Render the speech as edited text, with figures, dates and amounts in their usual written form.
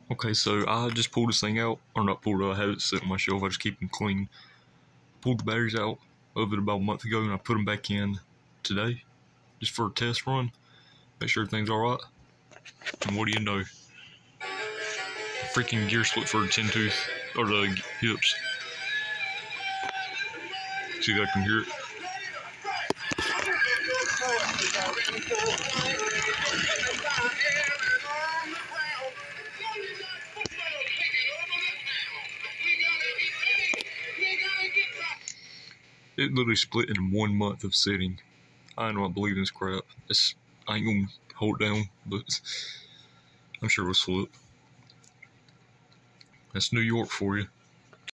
Okay, so I just pulled this thing out, or not pulled it, I had it set on my shelf, I just keep them clean. Pulled the batteries out of it about a month ago, and I put them back in today, just for a test run, make sure everything's alright. And what do you know? Freaking gear split for the chin tooth, or the hips. See if I can hear it. It literally split in 1 month of sitting. I don't believe in this crap. I ain't gonna hold it down, but I'm sure it'll slip. That's New York for you.